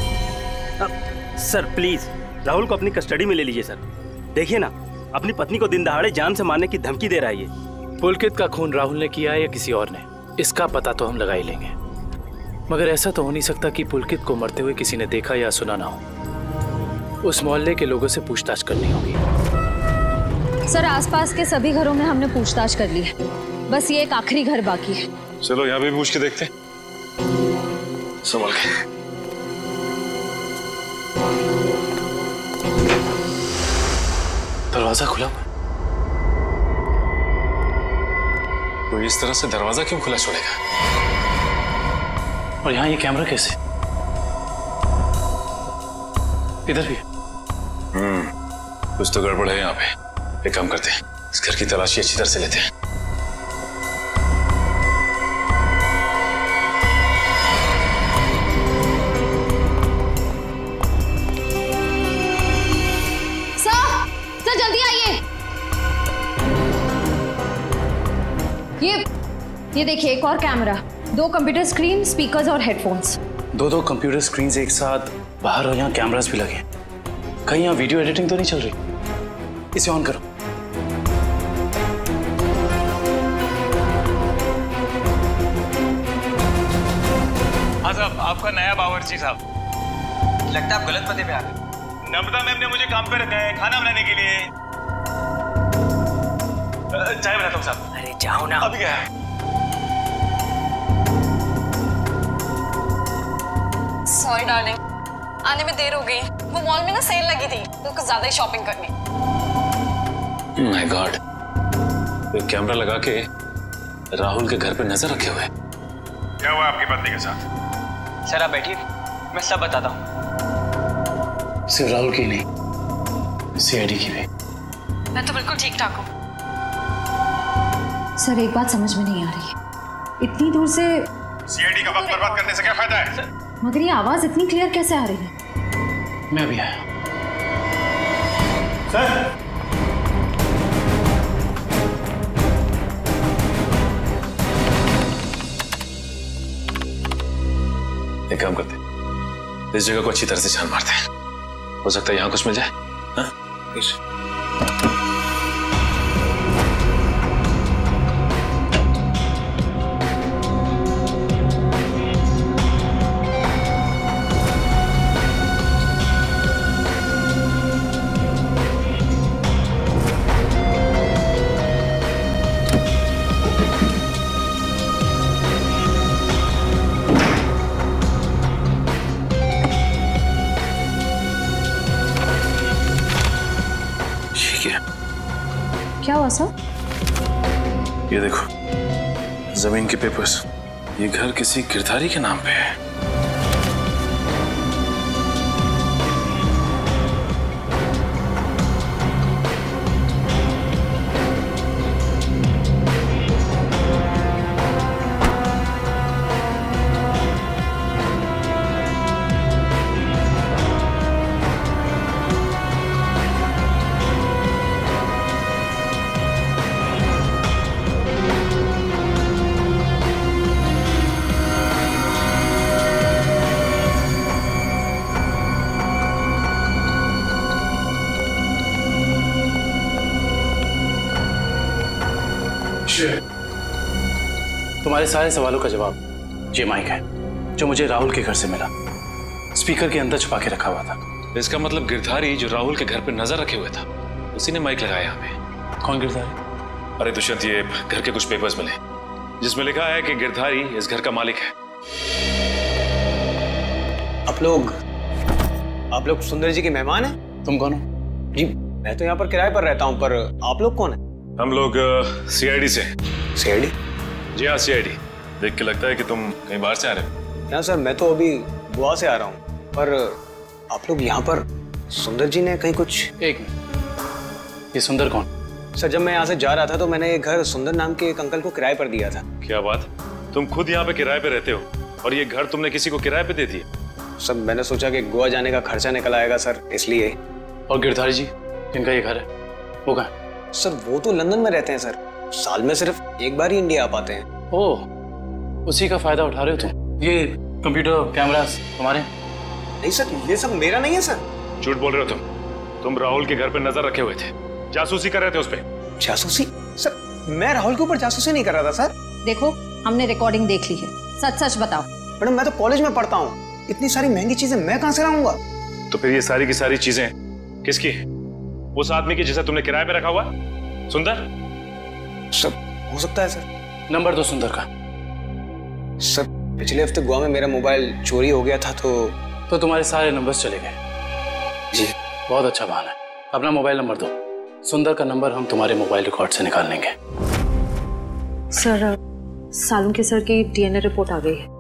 सर प्लीज राहुल को अपनी कस्टडी में ले लीजिए सर। देखिए ना, अपनी पत्नी को दिन दहाड़े जान से मारने की धमकी दे रहा है ये। पुलकित का खून राहुल ने किया है या किसी और ने, इसका पता तो हम लगा ही लेंगे, मगर ऐसा तो हो नहीं सकता कि पुलकित को मरते हुए किसी ने देखा या सुना ना हो। उस मोहल्ले के लोगों से पूछताछ करनी होगी। सर आसपास के सभी घरों में हमने पूछताछ कर ली है, बस ये एक आखिरी घर बाकी है। चलो यहाँ भी पूछ के देखते हैं। संभल के। दरवाजा खुला हुआ। तो इस तरह से दरवाजा क्यों खुला छोड़ेगा? और यहाँ ये कैमरा कैसे? इधर भी। कुछ तो गड़बड़ है यहाँ पे। एक काम करते हैं, इस घर की तलाशी अच्छी तरह से लेते हैं। सर जल्दी आइए। ये देखिए एक और कैमरा, 2 कंप्यूटर स्क्रीन, स्पीकर्स और हेडफोन्स। 2 कंप्यूटर स्क्रीन एक साथ बाहर और यहाँ कैमरास भी लगे। कहीं यहाँ वीडियो एडिटिंग तो नहीं चल रही? इसे ऑन करो। हाँ साहब, आपका नया बावर्ची साहब। लगता है आप गलत पते पे आ गए। नम्रता मैम ने मुझे काम पे रखा है खाना बनाने के लिए। चाय बनाता हूँ साहब। अरे जाओ ना। अभी क्या है? सॉरी डार्लिंग, आने में देर हो गई। वो मॉल में ना सेल लगी थी तो कुछ ज्यादा ही शॉपिंग करनी। माय गॉड, ये कैमरा लगा के राहुल के घर पे नजर रखे हुए। क्या हुआ आपकी पत्नी के साथ? सर आप बैठिए, मैं सब बताता हूँ। सिर्फ राहुल की नहीं, सीआईडी की भी। मैं तो बिल्कुल ठीक ठाक हूँ। सर एक बात समझ में नहीं आ रही है, इतनी दूर से सीआईडी का वक्त बर्बाद करने से क्या फायदा है? मगर ये आवाज इतनी क्लियर कैसे आ रही है? मैं अभी आया। सर एक काम करते हैं, इस जगह को अच्छी तरह से छान मारते हैं। हो सकता है यहाँ कुछ मिल जाए। हाँ? क्या हुआ सर? ये देखो जमीन के पेपर्स, ये घर किसी गिरधारी के नाम पे है। तुम्हारे सारे सवालों का जवाब ये माइक है जो मुझे राहुल के घर से मिला। स्पीकर के अंदर छुपा के रखा हुआ था। इसका मतलब गिरधारी जो राहुल के घर पे नजर रखे हुए था उसी ने माइक लगाया हमें। कौन गिरधारी? अरे दुष्यंत, ये घर के कुछ पेपर्स मिले जिसमें लिखा है कि गिरधारी इस घर का मालिक है। आप लोग सुंदर जी के मेहमान हैं? तुम कौन हो? जी मैं तो यहाँ पर किराए पर रहता हूँ, पर आप लोग कौन हैं? हम लोग सीआईडी से। सीआईडी? जी हाँ, सीआईडी। देख के लगता है कि तुम कहीं बाहर से आ रहे हो। ना सर, मैं तो अभी गोवा से आ रहा हूँ। पर आप लोग यहाँ पर, सुंदर जी ने कहीं कुछ? एक मिनट, ये सुंदर कौन? सर जब मैं यहाँ से जा रहा था तो मैंने ये घर सुंदर नाम के एक अंकल को किराए पर दिया था। क्या बात, तुम खुद यहाँ पे किराए पे रहते हो और ये घर तुमने किसी को किराए पे दे दिया? सर मैंने सोचा कि गोवा जाने का खर्चा निकल आएगा सर, इसलिए। और गिरधारी जी जिनका ये घर है वो कहाँ? सर वो तो लंदन में रहते हैं सर, साल में सिर्फ एक बार ही इंडिया आ पाते हैं। ओह, उसी का फायदा उठा रहे हो तुम? ये कंप्यूटर कैमरास तुम्हारे? नहीं सर, ये सब मेरा नहीं है सर। झूठ बोल रहे हो तुम राहुल के घर पे नजर रखे हुए थे, जासूसी कर रहे थे उस पे। जासूसी? सर मैं राहुल के ऊपर जासूसी नहीं कर रहा था सर। देखो हमने रिकॉर्डिंग देख ली है, सच सच बताओ। मैडम मैं तो कॉलेज में पढ़ता हूँ, इतनी सारी महंगी चीजें मैं कहाँ से लाऊंगा? तो फिर ये सारी की सारी चीजें किसकी है? उस आदमी की जिसे तुमने किराए पे रखा हुआ, सुंदर? सर हो सकता है सर। नंबर दो सुंदर का। सर पिछले हफ्ते गोवा में मेरा मोबाइल चोरी हो गया था तो तुम्हारे सारे नंबर्स चले गए? जी। बहुत अच्छा बहाना है। अपना मोबाइल नंबर दो। सुंदर का नंबर हम तुम्हारे मोबाइल रिकॉर्ड से निकाल लेंगे। सर सालुंके सर की डीएनए रिपोर्ट आ गई है।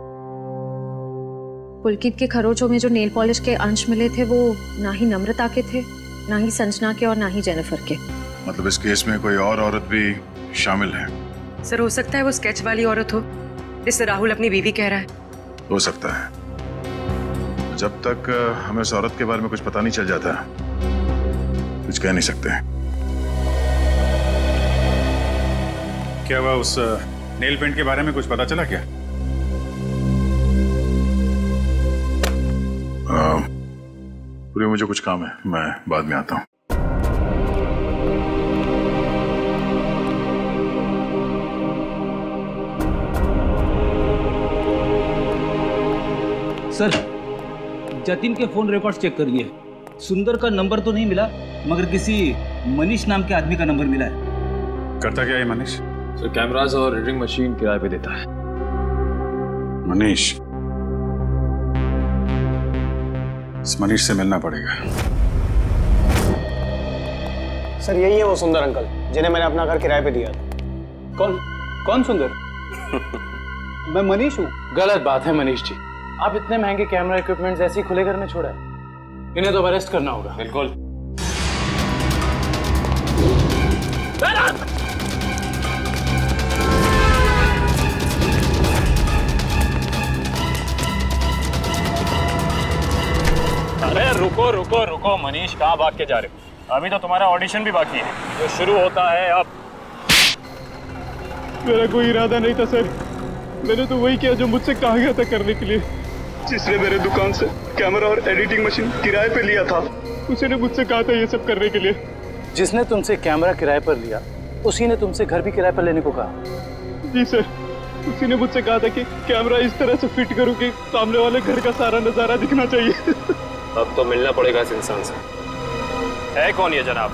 पुलकित के खरोचों में जो नेल पॉलिश के अंश मिले थे वो ना ही नम्रता के थे, ना ही संजना के और ना ही जेनिफर के। मतलब इस केस में कोई और औरत भी शामिल है? सर हो सकता है वो स्केच वाली औरत हो जिससे राहुल अपनी बीवी कह रहा है। हो सकता है। जब तक हमें उस औरत के बारे में कुछ पता नहीं चल जाता कुछ कह नहीं सकते। क्या हुआ, उस नेल पेंट के बारे में कुछ पता चला क्या? पूरी मुझे कुछ काम है, मैं बाद में आता हूँ। सर जतिन के फोन रिकॉर्ड्स चेक करिए। सुंदर का नंबर तो नहीं मिला मगर किसी मनीष नाम के आदमी का नंबर मिला है। करता क्या है मनीष? सर कैमरास और रीडिंग मशीन किराए पे देता है। मनीष? इस मनीष से मिलना पड़ेगा। सर यही है वो सुंदर अंकल जिन्हें मैंने अपना घर किराए पे दिया था। कौन सुंदर? मैं मनीष हूँ। गलत बात है मनीष जी, आप इतने महंगे कैमरा इक्विपमेंट्स ऐसे ही खुले घर में छोड़ा है, इन्हें तो अरेस्ट करना होगा। बिल्कुल। अरे रुको रुको रुको मनीष, कहाँ भाग के जा रहे हो? अभी तो तुम्हारा ऑडिशन भी बाकी है जो शुरू होता है अब। मेरा कोई इरादा नहीं था सर, मैंने तो वही किया जो मुझसे कहा गया था करने के लिए। जिसने मेरे दुकान से कैमरा और एडिटिंग मशीन किराए पे लिया था उसी ने मुझसे कहा था ये सब करने के लिए। जिसने तुमसे कैमरा किराए पर लिया उसी ने तुमसे घर भी किराए पर लेने को कहा? जी सर, उसी ने मुझसे कहा था कि कैमरा इस तरह से फिट करूं कि सामने वाले घर का सारा नजारा दिखना चाहिए। अब तो मिलना पड़ेगा इस इंसान से। है कौन ये जनाब?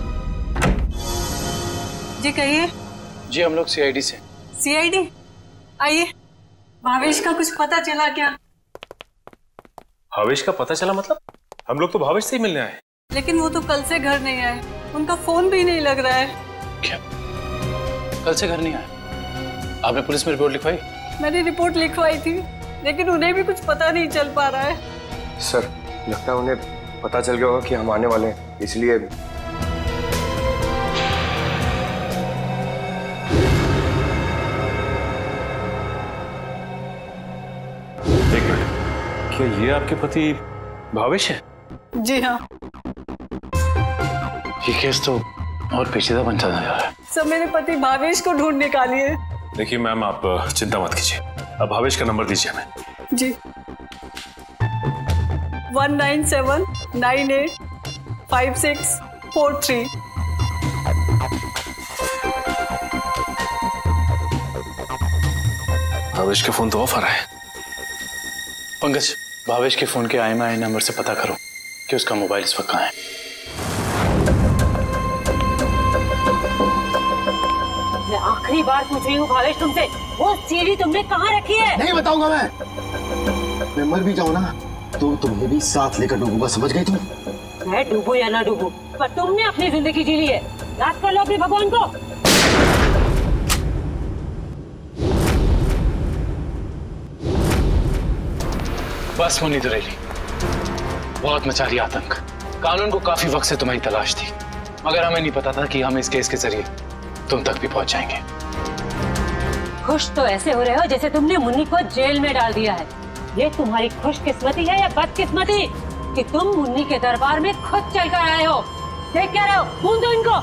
जी कहिए। जी हम लोग सीआईडी से। सीआईडी? आइए। भावेश का कुछ पता चला क्या? भावेश का पता चला मतलब? हम लोग तो भावेश से ही मिलने आए। लेकिन वो तो कल से घर नहीं आए, उनका फोन भी नहीं लग रहा है। क्या कल से घर नहीं आए? आपने पुलिस में रिपोर्ट लिखवाई? मैंने रिपोर्ट लिखवाई थी लेकिन उन्हें भी कुछ पता नहीं चल पा रहा है। सर लगता है उन्हें पता चल गया होगा कि हम आने वाले हैं, इसलिए एक मिनट, क्या ये आपके पति भावेश है? जी हाँ। ये केस तो और पेचीदा बनता जा रहा है। सब मेरे पति भावेश को ढूंढ निकालिए। देखिए मैम, आप चिंता मत कीजिए, अब भावेश का नंबर दीजिए हमें। जी 197985643। भावेश का फोन तो ऑफ आ रहा है। पंकज, भावेश के फोन के IMEI नंबर से पता करो कि उसका मोबाइल इस वक्त कहाँ है। मैं आखिरी बार पूछ रही हूँ भावेश तुमसे, वो सीढ़ी तुमने कहाँ रखी है? नहीं बताऊंगा मैं मर भी जाऊँ ना तो तुम्हें भी साथ लेकर डूबूंगा, समझ गई तुम? मैं डूबू या ना डूबू, पर तुमने अपनी जिंदगी जी ली है, याद कर लो अपने भगवान को। बस मुन्नी दुरेली, बहुत मचा रही आतंक। कानून को काफी वक्त से तुम्हारी तलाश थी, मगर हमें नहीं पता था कि हम इस केस के जरिए तुम तक भी पहुंच जाएंगे। खुश तो ऐसे हो रहे हो जैसे तुमने मुन्नी को जेल में डाल दिया है। ये तुम्हारी खुशकिस्मती है या बदकिस्मती कि तुम मुन्नी के दरबार में खुद चलकर आए हो? देख क्या रहे हो, खून दो इनको।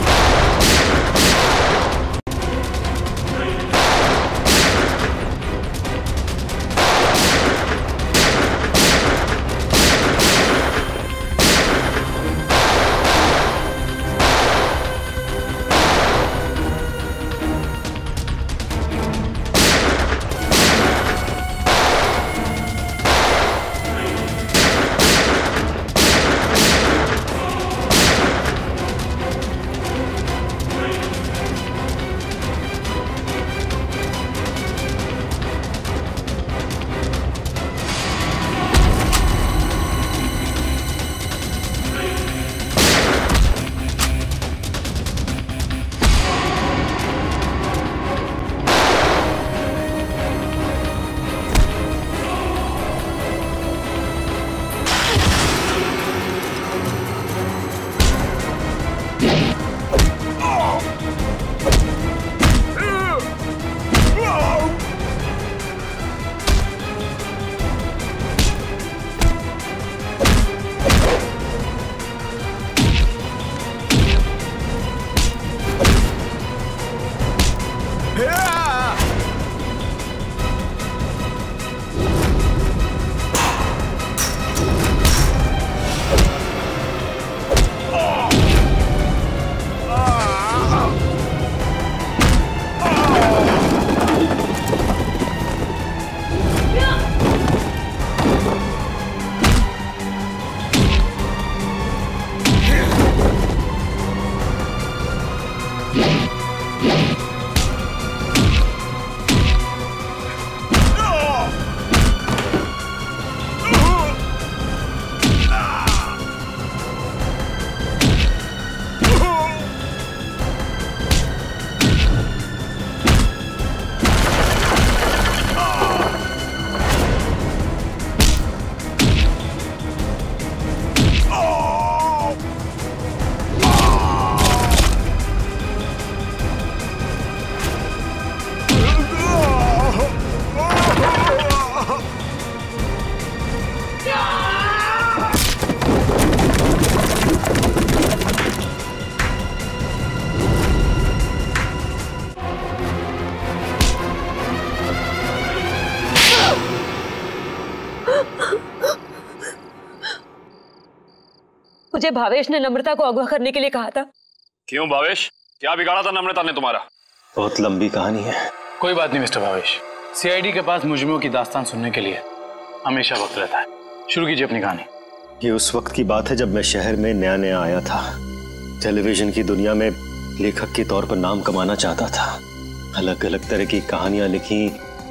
मुझे भावेश ने नम्रता को अगवा करने के लिए कहा था। क्यों भावेश, क्या बिगाड़ा था नम्रता ने तुम्हारा? बहुत लंबी कहानी है। कोई बात नहीं मिस्टर भावेश, CID के पास मुजरिमों की दास्तान सुनने के लिए हमेशा वक्त रहता है। शुरू कीजिए अपनी कहानी। ये उस वक्त की बात है जब मैं शहर में नया नया आया था। टेलीविजन की दुनिया में लेखक के तौर पर नाम कमाना चाहता था। अलग अलग तरह की कहानियां लिखी,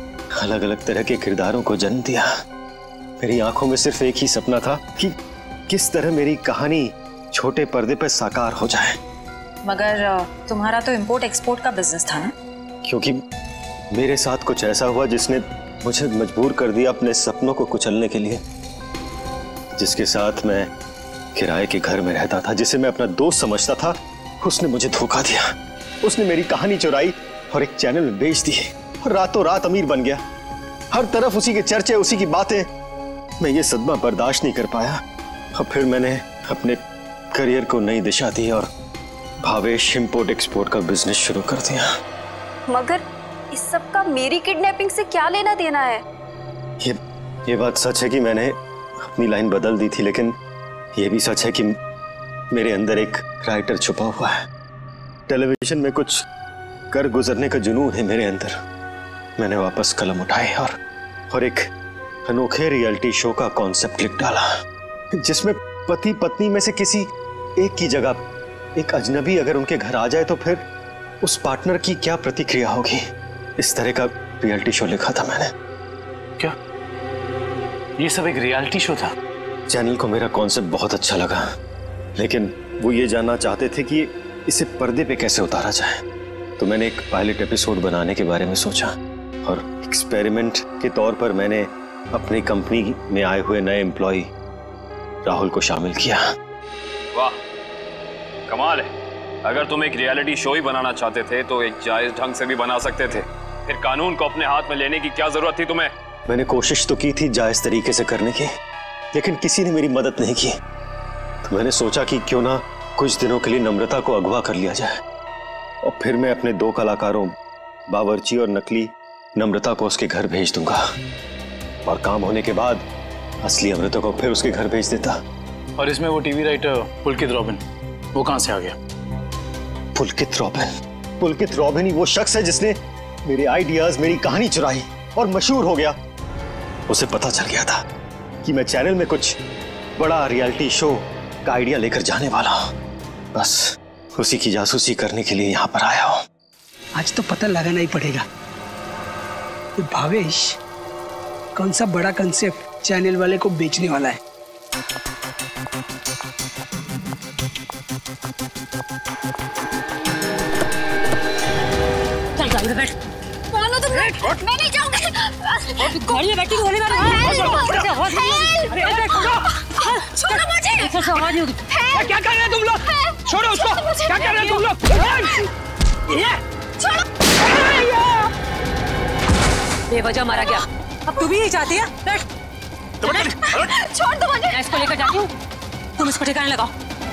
अलग अलग तरह के किरदारों को जन्म दिया। मेरी आंखों में सिर्फ एक ही सपना था कि किस तरह मेरी कहानी छोटे पर्दे पर साकार हो जाए। मगर तुम्हारा तो इंपोर्ट एक्सपोर्ट का बिजनेस था ना? क्योंकि मेरे साथ कुछ ऐसा हुआ जिसने मुझे मजबूर कर दिया अपने सपनों को कुचलने के लिए। जिसके साथ मैं किराए के घर में रहता था, जिसे मैं अपना दोस्त समझता था, उसने मुझे धोखा दिया। उसने मेरी कहानी चुराई और एक चैनल में बेच दी और रातों रात अमीर बन गया। हर तरफ उसी के चर्चे, उसी की बातें। मैं ये सदमा बर्दाश्त नहीं कर पाया और फिर मैंने अपने करियर को नई दिशा दी और भावेश इंपोर्ट एक्सपोर्ट का बिजनेस शुरू कर दिया। मगर इस सब का मेरी किडनैपिंग से क्या लेना देना है? ये बात सच है कि मैंने अपनी लाइन बदल दी थी, लेकिन ये भी सच है कि मेरे अंदर एक राइटर छुपा हुआ है। टेलीविजन में कुछ कर गुजरने का जुनून है मेरे अंदर। मैंने वापस कलम उठाई और एक अनोखे रियलिटी शो का कॉन्सेप्ट लिख डाला, जिसमें पति पत्नी में से किसी एक की जगह एक अजनबी अगर उनके घर आ जाए तो फिर उस पार्टनर की क्या प्रतिक्रिया होगी। इस तरह का रियलिटी शो लिखा था मैंने। क्या ये सब एक रियलिटी शो था? चैनल को मेरा कॉन्सेप्ट बहुत अच्छा लगा, लेकिन वो ये जानना चाहते थे कि इसे पर्दे पे कैसे उतारा जाए। तो मैंने एक पायलट एपिसोड बनाने के बारे में सोचा और एक्सपेरिमेंट के तौर पर मैंने अपनी कंपनी में आए हुए नए एम्प्लॉय राहुल को शामिल किया। वाह, कमाल है। अगर तुम एक रियलिटी शो ही बनाना चाहते थे तो एक जायज ढंग से भी बना सकते थे। फिर कानून को अपने हाथ में लेने की क्या जरूरत थी तुम्हें? मैंने कोशिश तो की थी जायज तरीके से करने की, लेकिन किसी ने मेरी मदद नहीं की। तो मैंने सोचा कि क्यों ना कुछ दिनों के लिए नम्रता को अगवा कर लिया जाए और फिर मैं अपने 2 कलाकारों बावर्ची और नकली नम्रता को उसके घर भेज दूंगा और काम होने के बाद असली अमृता को फिर उसके घर भेज देता। और इसमें वो टीवी राइटर पुलकित रॉबिन, वो कहां से आ गया? पुलकित रॉबिन ही वो शख्स है जिसने मेरे आइडियाज, मेरी कहानी चुराई और मशहूर हो गया। उसे पता चल गया था कि मैं चैनल में कुछ बड़ा रियलिटी शो का आइडिया लेकर जाने वाला हूं। बस उसी की जासूसी करने के लिए यहाँ पर आया हूँ। आज तो पता लगाना ही पड़ेगा ये भावेश कौन सा बड़ा कंसेप्ट चैनल वाले को बेचने वाला है। चल गाड़ी में बैठ। मानो तुम, मैं नहीं जाऊंगी। गाड़ी में बैठी गोली मारो। छोड़ो मुझे। ऐसा आवाज नहीं होगी। क्या कर रहे हैं तुम लोग? छोड़ो उसको। क्या कर रहे हैं तुम लोग? बेवजह मारा गया। अब तू भी यही चाहती है? बैठ। छोड़ दो मुझे। मैं इसको लेकर जाती हूँ, तुम इसको ठिकाने लगाओ।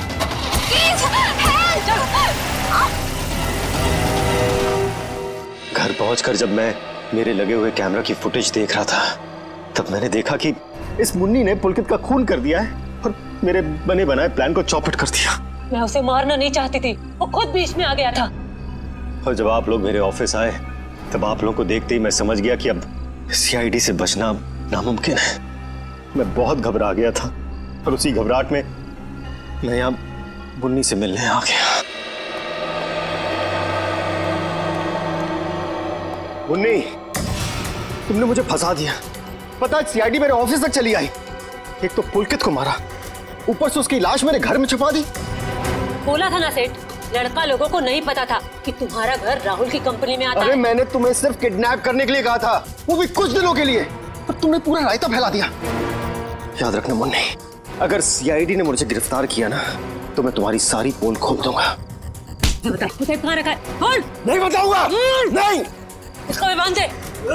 घर पहुंचकर जब मैं मेरे लगे हुए कैमरा की फुटेज देख रहा था, तब मैंने देखा कि इस मुन्नी ने पुलकित का खून कर दिया है और मेरे बने बनाए प्लान को चौपट कर दिया। मैं उसे मारना नहीं चाहती थी, वो खुद बीच में आ गया था। और जब आप लोग मेरे ऑफिस आए तब आप लोगों को देखते ही मैं समझ गया कि अब सीआईडी से बचना नामुमकिन है। मैं बहुत घबरा गया था और उसी घबराहट में मैं यहाँ मुन्नी से मिलने आ गया। मुन्नी, तुमने मुझे फंसा दिया। पता है सीआईडी मेरे ऑफिस तक चली आई। एक तो पुलकित को मारा, ऊपर से उसकी लाश मेरे घर में छुपा दी। बोला था ना सेठ, लड़का लोगों को नहीं पता था कि तुम्हारा घर राहुल की कंपनी में आता है। अरे मैंने तुम्हें सिर्फ किडनैप करने के लिए कहा था, वो भी कुछ दिनों के लिए, पर तुमने पूरा रायता फैला दिया। याद रखना मुन्नी, अगर सीआईडी ने मुझे गिरफ्तार किया ना तो मैं तुम्हारी सारी पोल खोल दूंगा। बता कहाँ रखा है? खोल। नहीं बताऊंगा। नहीं, इसको भी बांध दे।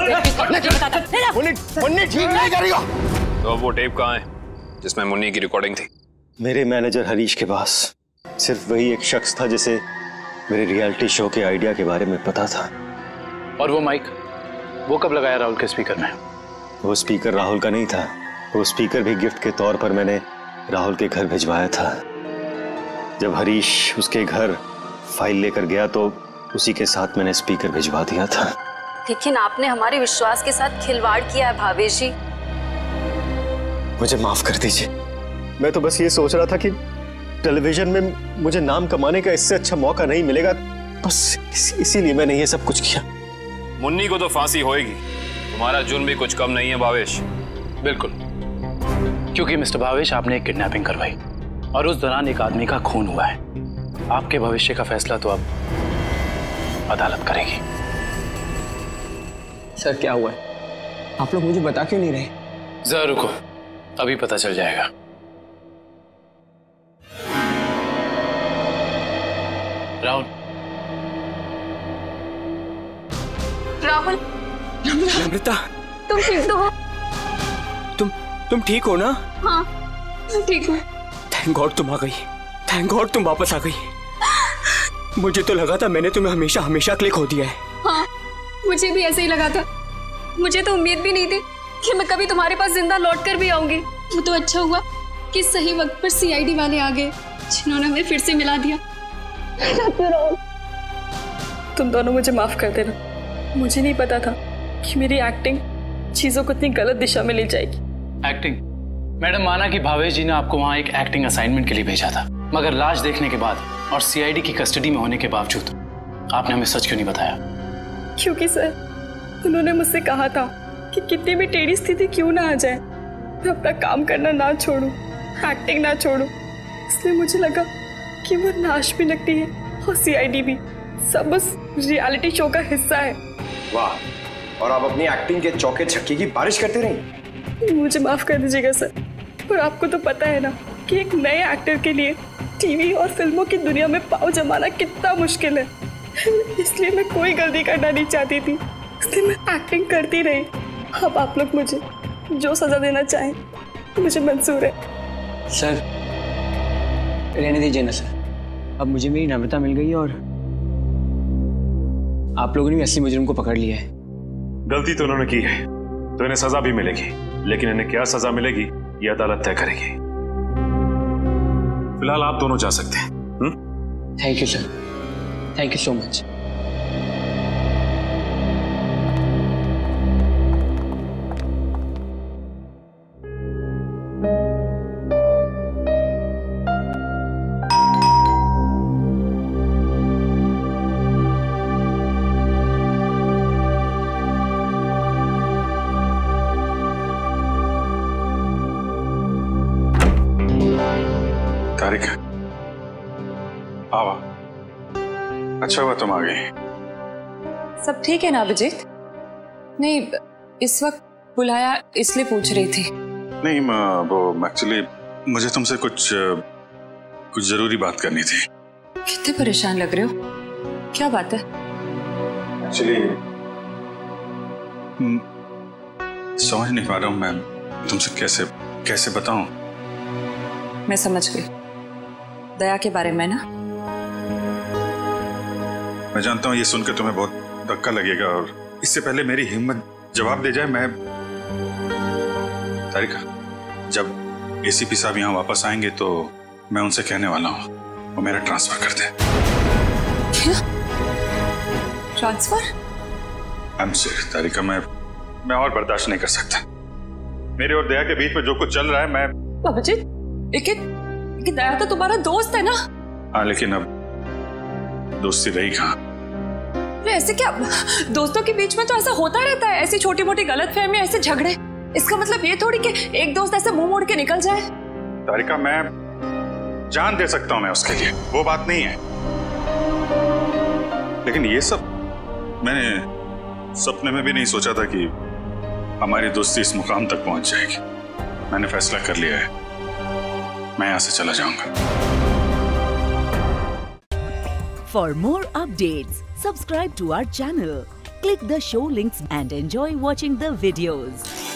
मुन्नी ठीक नहीं कर रही हो। तो वो टेप कहाँ है जिसमें मुन्नी की रिकॉर्डिंग थी? मेरे मैनेजर हरीश के पास। सिर्फ वही एक शख्स था जिसे मेरे रियलिटी शो के आइडिया के बारे में पता था। और वो माइक, वो कब लगाया राहुल के स्पीकर में? वो स्पीकर राहुल का नहीं था, वो स्पीकर भी गिफ्ट के तौर पर मैंने राहुल के घर भिजवाया था। जब हरीश उसके घर फाइल लेकर गया तो उसी के साथ मैंने स्पीकर भिजवा दिया था। लेकिन आपने हमारे विश्वास के साथ खिलवाड़ किया है भावेश जी। मुझे माफ कर दीजिए, मैं तो बस ये सोच रहा था कि टेलीविजन में मुझे नाम कमाने का इससे अच्छा मौका नहीं मिलेगा, बस इसीलिए मैंने ये सब कुछ किया। मुन्नी को तो फांसी होएगी, तुम्हारा जुर्म भी कुछ कम नहीं है भावेश। बिल्कुल, क्योंकि मिस्टर भावेश आपने एक किडनैपिंग करवाई और उस दौरान एक आदमी का खून हुआ है। आपके भविष्य का फैसला तो अब अदालत करेगी। सर क्या हुआ है? आप लोग मुझे बता क्यों नहीं रहे? जरा रुको, अभी पता चल जाएगा। राहुल, राहुल, नम्रता, तुम ठीक तो हो? तुम ठीक हो ना? हाँ, मैं ठीक हूँ। थैंक गॉड तुम आ गई, थैंक गॉड तुम वापस आ गई। मुझे तो लगा था मैंने तुम्हें हमेशा हमेशा के लिए खो दिया है। हाँ, मुझे भी ऐसे ही लगा था। मुझे तो उम्मीद भी नहीं थी कि मैं कभी तुम्हारे पास जिंदा लौट कर भी आऊंगी। वो तो अच्छा हुआ कि सही वक्त पर सीआईडी वाले आ गए, जिन्होंने हमें फिर से मिला दिया। तुम दोनों मुझे माफ कर देना। मुझे नहीं पता था कि मेरी एक्टिंग चीजों को इतनी गलत दिशा में ले जाएगी। एक्टिंग? मैडम, माना कि भावेश जी ने आपको वहाँ एक एक्टिंग असाइनमेंट के लिए भेजा था, मगर लाश देखने के बाद और सीआईडी की कस्टडी में होने के बावजूद आपने हमें सच क्यों नहीं बताया? क्योंकि सर उन्होंने मुझसे कहा था कि कितनी भी टेढ़ी स्थिति क्यों ना आ जाए, मैं अपना काम करना ना छोड़ूं, एक्टिंग ना छोड़ूं। इसलिए मुझे लगा कि वो नाश भी लगती है और सीआईडी भी सब उस रियलिटी शो का हिस्सा है। वाह, और आप अपनी एक्टिंग के चौके छक्के की बारिश करते रही। मुझे माफ कर दीजिएगा सर, और आपको तो पता है ना कि एक नए एक्टर के लिए टीवी और फिल्मों की दुनिया में पाँव जमाना कितना मुश्किल है। इसलिए मैं कोई गलती करना नहीं चाहती थी, इसलिए मैं एक्टिंग करती रही। अब आप लोग मुझे जो सजा देना चाहें मुझे मंजूर है। सर रहने दीजिए ना सर, अब मुझे मेरी नम्रता मिल गई और आप लोगों ने भी असली मुजरिम को पकड़ लिया है। गलती तो उन्होंने की है तो इन्हें सजा भी मिलेगी, लेकिन इन्हें क्या सजा मिलेगी ये अदालत तय करेगी। फिलहाल आप दोनों जा सकते हैं। Thank you sir, thank you so much. Tarika, आवा, अच्छा हुआ तुम आ गई। सब ठीक है ना अभिजीत? नहीं, इस वक्त बुलाया इसलिए पूछ रही थी। नहीं, वो एक्चुअली मुझे तुमसे कुछ जरूरी बात करनी थी। कितने परेशान लग रहे हो, क्या बात है? एक्चुअली समझ नहीं पा रहा हूँ मैं तुमसे कैसे बताऊं। मैं समझ गई, दया के बारे में ना? मैं जानता हूँ ये सुनकर तुम्हें बहुत धक्का लगेगा, और इससे पहले मेरी हिम्मत जवाब दे जाए, मैं तारिका, जब एसीपी साहब यहाँ वापस आएंगे तो मैं उनसे कहने वाला हूँ वो मेरा ट्रांसफर कर दे। क्या transfer? I am sorry Tarika, मैं और बर्दाश्त नहीं कर सकता। मेरे और दया के बीच में जो कुछ चल रहा है, मैं अभिजीत, लेकिन दया तो तुम्हारा दोस्त है ना? हाँ, लेकिन अब दोस्ती रही कहाँ? अरे ऐसे क्या, दोस्तों के बीच में तो ऐसा होता रहता है, ऐसी छोटी मोटी गलतफहमियां, ऐसे झगड़े। इसका मतलब ये थोड़ी कि एक दोस्त ऐसे मुंह मोड़ के निकल जाए। तारिका, मैं जान दे सकता हूं मैं उसके लिए, वो बात नहीं है, लेकिन ये सब मैंने सपने में भी नहीं सोचा था कि हमारी दोस्ती इस मुकाम तक पहुंच जाएगी। मैंने फैसला कर लिया है, मैं यहां से चला जाऊंगा। For more updates, subscribe to our channel, click the show links and enjoy watching the videos.